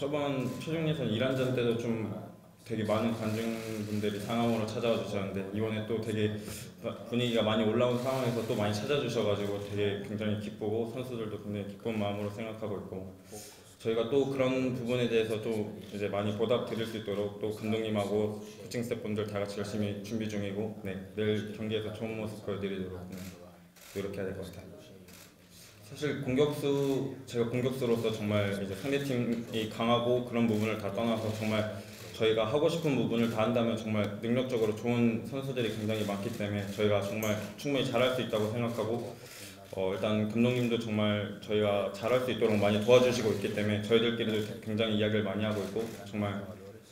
저번 최종 예선 이란전 때도 좀 되게 많은 관중분들이 상암으로 찾아와 주셨는데 이번에 또 되게 분위기가 많이 올라온 상황에서 또 많이 찾아주셔가지고 되게 굉장히 기쁘고 선수들도 굉장히 기쁜 마음으로 생각하고 있고 저희가 또 그런 부분에 대해서 또 이제 많이 보답 드릴 수 있도록 또 감독님하고 코칭 스태프분들 다 같이 열심히 준비 중이고 내일 경기에서 좋은 모습 보여드리도록 노력해야 될 것 같아요. 사실 제가 공격수로서 정말 이제 상대팀이 강하고 그런 부분을 다 떠나서 정말 저희가 하고 싶은 부분을 다 한다면 정말 능력적으로 좋은 선수들이 굉장히 많기 때문에 저희가 정말 충분히 잘할 수 있다고 생각하고 일단 감독님도 정말 저희가 잘할 수 있도록 많이 도와주시고 있기 때문에 저희들끼리도 굉장히 이야기를 많이 하고 있고 정말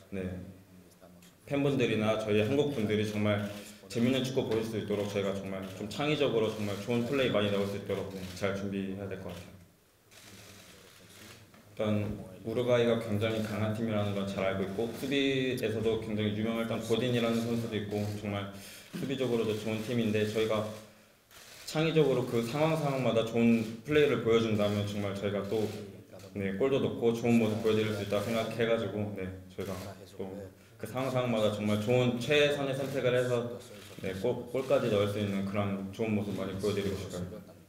팬분들이나 저희 한국 분들이 정말 재밌는 축구 보실 수 있도록 저희가 정말 좀 창의적으로 정말 좋은 플레이 많이 나올 수 있도록 잘 준비해야 될 것 같아요. 일단 우루과이가 굉장히 강한 팀이라는 건 잘 알고 있고 수비에서도 굉장히 유명한 일단 고딘이라는 선수도 있고 정말 수비적으로도 좋은 팀인데 저희가 창의적으로 그 상황마다 좋은 플레이를 보여준다면 정말 저희가 또 골도 넣고 좋은 모습 보여드릴 수 있다고 생각해가지고 저희가 또 그 상황마다 정말 좋은 최선의 선택을 해서 골까지 넣을 수 있는 그런 좋은 모습 많이 보여드리고 싶어요.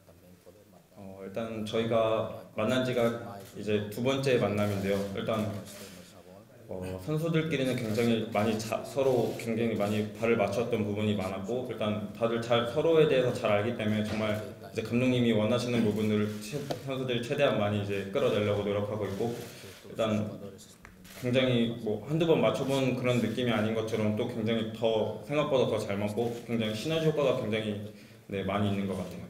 일단 저희가 만난 지가 이제 두 번째 만남인데요. 일단 선수들끼리는 굉장히 많이 서로 굉장히 많이 발을 맞췄던 부분이 많았고 일단 다들 서로에 대해서 잘 알기 때문에 정말 이제 감독님이 원하시는 부분들을 선수들이 최대한 많이 이제 끌어내려고 노력하고 있고 일단 굉장히 한두 번 맞춰본 그런 느낌이 아닌 것처럼 또 굉장히 더 생각보다 더 잘 맞고 굉장히 시너지 효과가 굉장히 많이 있는 것 같아요.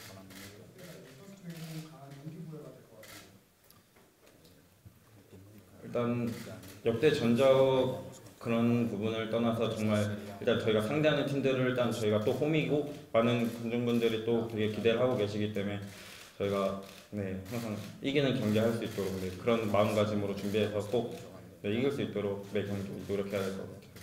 일단 역대 전적 그런 부분을 떠나서 정말 일단 저희가 상대하는 팀들을 일단 저희가 또 홈이고 많은 관중분들이 또 되게 기대를 하고 계시기 때문에 저희가 항상 이기는 경기 할 수 있도록 그런 마음가짐으로 준비해서 꼭 이길 수 있도록 매 경기 노력해야 될 것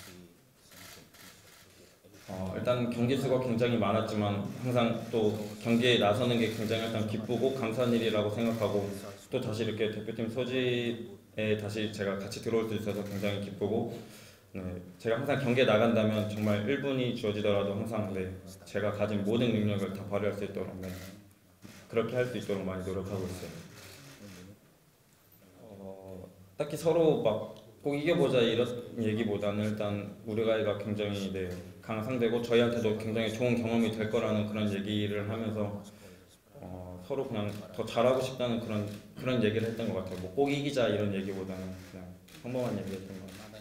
같아요. 일단 경기 수가 굉장히 많았지만 항상 또 경기에 나서는 게 굉장히 일단 기쁘고 감사한 일이라고 생각하고 또 다시 이렇게 대표팀 소집에 다시 제가 같이 들어올 수 있어서 굉장히 기쁘고 제가 항상 경기에 나간다면 정말 1분이 주어지더라도 항상 제가 가진 모든 능력을 다 발휘할 수 있도록 그렇게 할 수 있도록 많이 노력하고 있어요. 딱히 서로 막 꼭 이겨보자 이런 얘기보다는 일단 우루과이가 굉장히 강한 상대고 저희한테도 굉장히 좋은 경험이 될 거라는 그런 얘기를 하면서 서로 그냥 더 잘하고 싶다는 그런 얘기를 했던 것 같아요. 꼭 이기자 이런 얘기보다는 그냥 평범한 얘기였던 것 같아요.